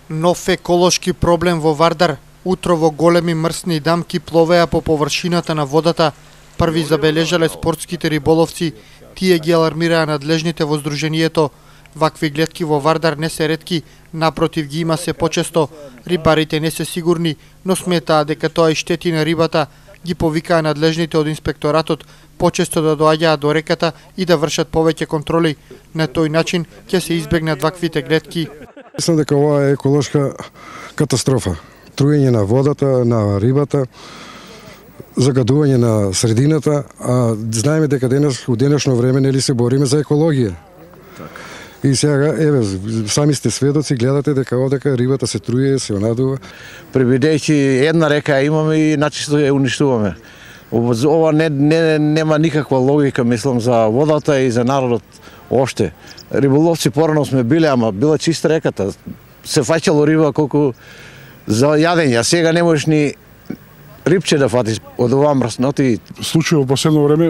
Нов еколошки проблем во Вардар. Утрово големи мрсни дамки пловеа по површината на водата. Први забележале спортските риболовци. Тие ги алармираа надлежните во здруженијето. Вакви гледки во Вардар не се ретки, напротив ги има се почесто. Рибарите не се сигурни, но сметаа дека тоа и штети на рибата. Ги повикаа надлежните од инспекторатот почесто да доаѓаат до реката и да вршат повеќе контроли. На тој начин ќе се избегнат ваквите гледки. Мислам дека ова е еколошка катастрофа. Труење на водата, на рибата, загадување на средината, а знаеме дека у денешно време нели се бориме за екологија. И сега, еве, сами сте сведоци, гледате дека овдека рибата се труе, се онадува. Прибидејќи една река имаме и начисто ја уништуваме. Ова нема никаква логика, мислам, за водата и за народот оште. Риболовци порано сме биле, ама била чиста реката. Се фаќало риба колку за јадење, а сега не можеш ни рибче да фатиш од оваа мрсноти. Случај во последно време,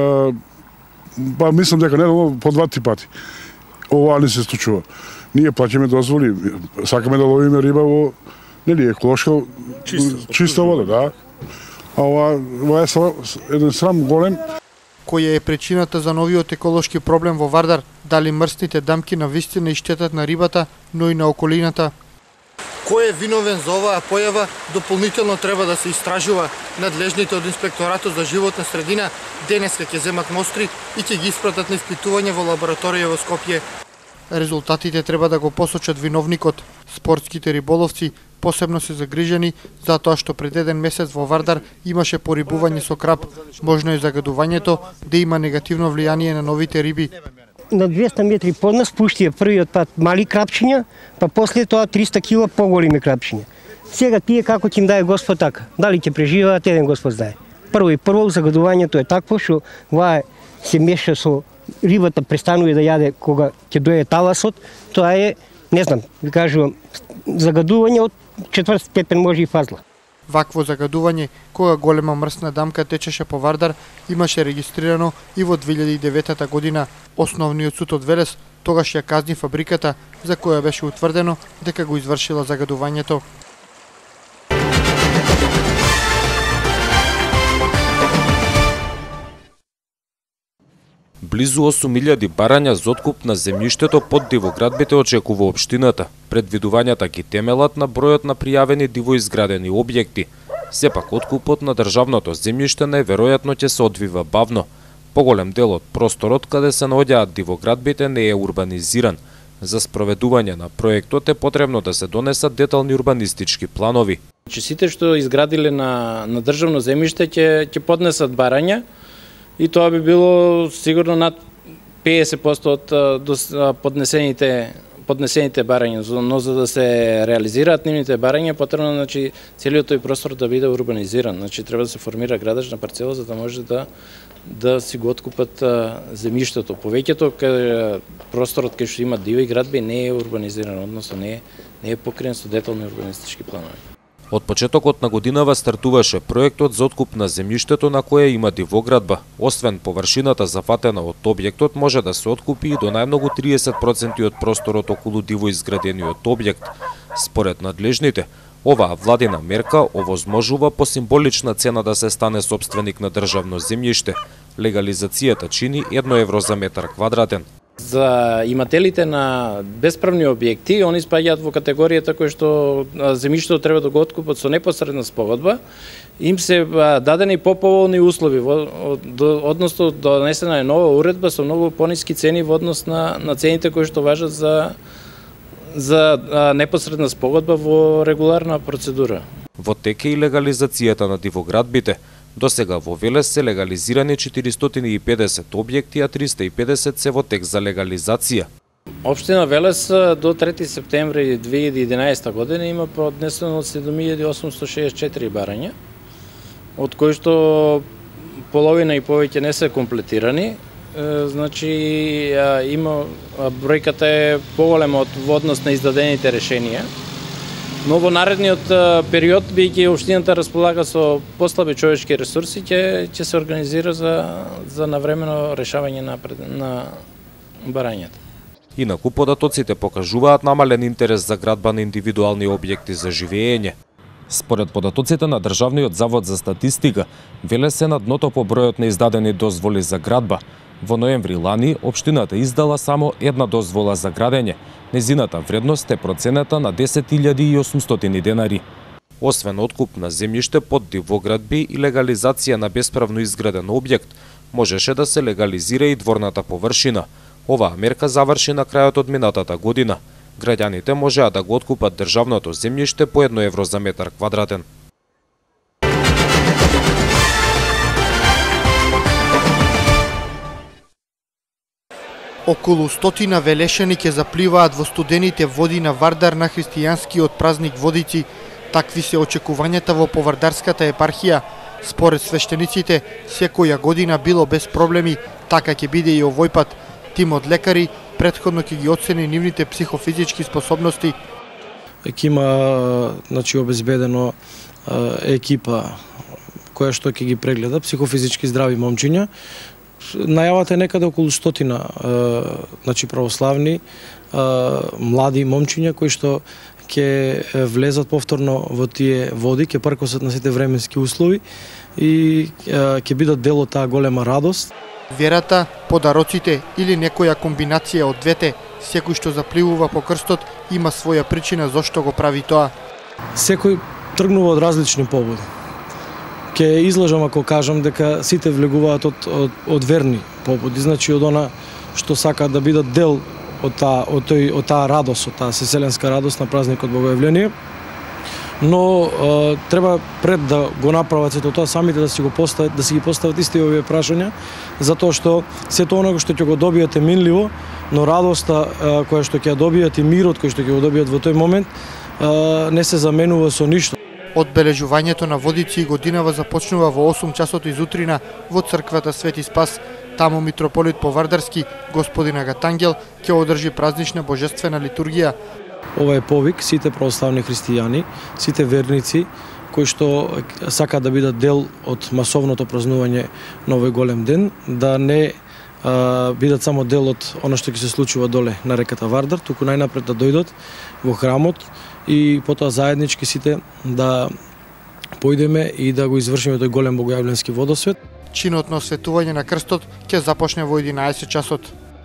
мислам дека не по 2-3 пати. Ова не се случува. Ние плаќаме дозволи, сакаме да ловиме риба во нели еколошка чиста вода, да. А ова е еден срам голем. Која е причината за новиот еколошки проблем во Вардар? Дали мрсните дамки навистина и штетат на рибата, но и на околината? Кој е виновен за оваа појава, дополнително треба да се истражува. Надлежните од инспекторатот за животна средина денеска ќе земат мостри и ќе ги испратат на испитување во лабораторија во Скопје. Резултатите треба да го посочат виновникот. Спортските риболовци посебно се загрижени затоа што пред еден месец во Вардар имаше порибување со краб. Можно е загадувањето да има негативно влијание на новите риби. На 200 метри под нас пуштија првиот пат мали крапчиња, па после тоа 300 кила поголеми крапчиња. Сега тие како ќе им даде Господ така. Дали ќе преживеат, еден Господ знае. Прво загадувањето е такво што ова се меша со рибата, престанува да јаде кога ќе дојде таласот. Тоа е, не знам, ви кажувам, загадување од 4 степен може и фазла. Вакво загадување, кога голема мрсна дамка течеше по Вардар, имаше регистрирано и во 2009 година. Основниот суд од Велес тогаш ја казни фабриката, за која беше утврдено дека го извршила загадувањето. Близу 8.000 барања за откуп на земјиштето под дивоградбите очекува општината. Предвидувањата ги темелат на бројот на пријавени дивоизградени објекти. Сепак откупот на државното земјиште најверојатно ќе се одвива бавно. Поголем дел од просторот каде се наоѓаат дивоградбите не е урбанизиран. За спроведување на проектот е потребно да се донесат детални урбанистички планови. Сите што изградиле на државно земјиште ќе поднесат барања. И тоа би било сигурно над 50% од поднесените барања, но за да се реализираат нивните барања потребно целиот тој простор да биде урбанизиран. Треба да се формира градачна парцела за да може да си го откупат земјиштето. Повеќето просторот кај што има диви градби не е урбанизиран, односно не е покриен со детални урбанистички планови. Од почетокот на годинава стартуваше проектот за откуп на земјиштето на кое има дивоградба. Освен површината зафатена од објектот, може да се откупи и до најмногу 30% од просторот околу дивоизградениот објект. Според надлежните, оваа владина мерка овозможува по символична цена да се стане собственик на државно земјиште. Легализацијата чини 1 евро за метар квадратен. За имателите на бесправни објекти, они спаѓаат во категоријата кој што земјиштето треба да го откупат со непосредна спогодба, им се дадени поповолни услови, односно донесена е нова уредба со многу пониски цени во однос на цените кои што важат за непосредна спогодба во регуларна процедура. Во тек е и легализацијата на дивоградбите. До сега во Велес се легализирани 450 објекти, а 350 се во тек за легализација. Општина Велес до 3 септември 2011 година има поднесено 7864 барања, од кои што половина и повеќе не се комплетирани. Значи има бројката е поголема во однос на издадените решенија. Но во наредниот период, бидејќи општината располага со послаби човечки ресурси, ќе се организира за навремено решавање на барањата. Инаку податоците покажуваат намален интерес за градба на индивидуални објекти за живење. Според податоците на Државниот завод за статистика, Велес се на дното по бројот на издадени дозволи за градба. Во ноември лани, општината издала само една дозвола за градење. Незината вредност е проценета на 10.800 денари. Освен откуп на земјиште под дивоградби и легализација на бесправно изграден објект, можеше да се легализира и дворната површина. Оваа мерка заврши на крајот од минатата година. Граѓаните можеа да го откупат државното земјиште по 1 евро за метар квадратен. Околу 100 велешани ќе запливаат во студените води на Вардар на христијанскиот празник Водици. Такви се очекувањата во Повардарската епархија. Според свештениците, секоја година било без проблеми, така ќе биде и овој пат. Тимот лекари претходно ќе ги оцени нивните психофизички способности. Ќе има обезбедено екипа која што ќе ги прегледа психофизички здрави момчиња. Најавата е некаде околу 100 православни млади момчиња кои што ќе влезат повторно во тие води, ќе пркосат на сите временски услови и ќе бидат дел од таа голема радост. Верата, подароците или некоја комбинација од двете, секој што запливува по крстот има своја причина зошто го прави тоа. Секој тргнува од различни поводи. Ке излажам ако кажам дека сите влегуваат од верни поводи, значи од она што сакаат да бидат дел од таа радост, од таа сеселенска радост на празникот Богојавление. Но треба пред да го направат сето тоа самите да си ги постават исти овие прашања, затоа што сето оно што ќе го добиете минливо, но радоста која што ќе ја добијат и мирот кој што ќе го добијат во тој момент не се заменува со ништо. Одбележувањето на Водици годинава започнува во 8 часот изутрина во црквата Свети Спас. Таму митрополит Повардарски, господин Агатангел, ќе одржи празнична божествена литургија. Ова е повик сите православни христијани, сите верници кои што сакаат да бидат дел од масовното празнување на овој голем ден, да не бидат само дел од она што ќе се случува доле на реката Вардар, туку најнапред да дојдат во храмот и потоа заеднички сите да појдеме и да го извршиме тој голем богојавленски водосвет. Чинот на осветување на крстот ќе започне во 11 часот.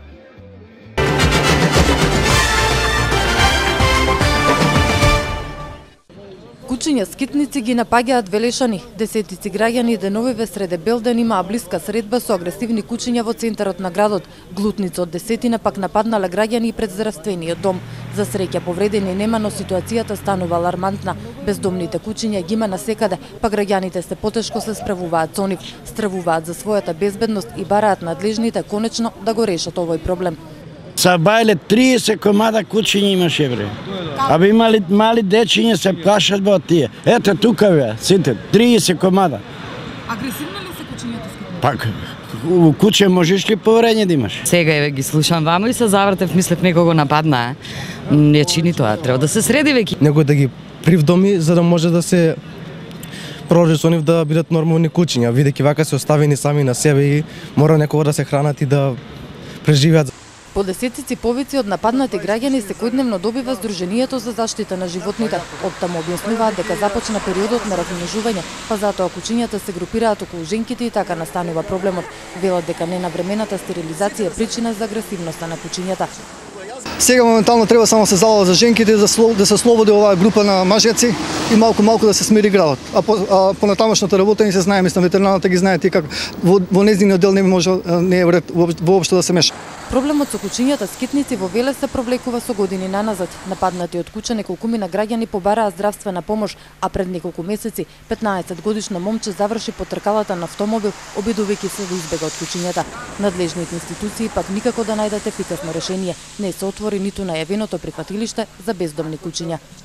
Кучиња скитници ги напаѓаат велешани. Десетици граѓани деновиве среде Белден имаа блиска средба со агресивни кучиња во центарот на градот. Глутница од десетина пак нападнале граѓани пред здравствениот дом. За среќа повредени нема, но ситуацијата станува алармантна. Бездомните кучиња ги има насекаде, па граѓаните се потешко се справуваат со нив, стравуваат за својата безбедност и бараат надлежните конечно да го решат овој проблем. Са бајле 30 комада кучиња имаше, бре. Абе имали мали дечиња се плашат од тие. Ете тука бе, сите 30 комада. Агресивни ли се кучињата? Пак у куче можеш ли поврење да имаш? Сега ги слушам ваму и се завртев, мислев некого нападна. Не чини тоа, треба да се среди веќе. Него да ги привдоми за да може да се прорежи со нив да бидат нормални кучиња, бидејќи вака се оставени сами на себе и мора некого да се хранат и да преживеат. По десетици повици од нападнати граѓани секојдневно добива Сдруженијето за заштита на животните. Оттаму објаснуваат дека започна периодот на размножување, па затоа кучињата се групираат околу женките и така настанува проблемот. Велат дека ненавремената стерилизација е причина за агресивноста на кучињата. Сега моментално треба само се залава за женките, да се слободи оваа група на мажеци и малку да се смири градот. А понатамошната работа не се знае, мислам ветеринарната ги знаете как во нејзиниот дел не е вред воопшто да се меша. Проблемот со кучињата скитници во Велес се провлекува со години наназад. Нападнати од куча неколкумина граѓани побараа здравствена помош, а пред неколку месеци 15-годишно момче заврши под тркалата на автомобил, обидувајќи се да избега од кучињата. Надлежните институции пак никако да најдат ефикасно решение. Не се отвори ниту најавеното прифатилиште за бездомни кучиња.